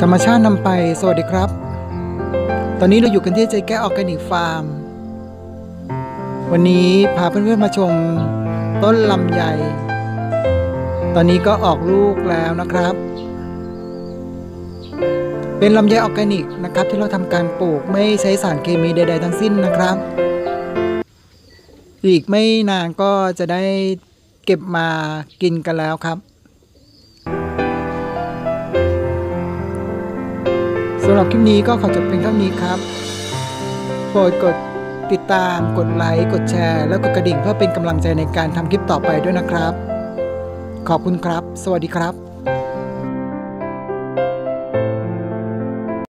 ธรรมชาตินำไปสวัสดีครับตอนนี้เราอยู่กันที่ใจแก้วออร์แกนิกฟาร์มวันนี้พาเพื่อนๆมาชมต้นลำไยตอนนี้ก็ออกลูกแล้วนะครับเป็นลำไยออร์แกนิกนะครับที่เราทำการปลูกไม่ใช้สารเคมีใดๆทั้งสิ้นนะครับอีกไม่นานก็จะได้เก็บมากินกันแล้วครับสำหรับคลิปนี้ก็ขอจบเพียงเท่านี้ครับโปรดกดติดตามกดไลค์กดแชร์แล้วกดกระดิ่งเพื่อเป็นกำลังใจในการทำคลิปต่อไปด้วยนะครับขอบคุณครับสวัสดีครับ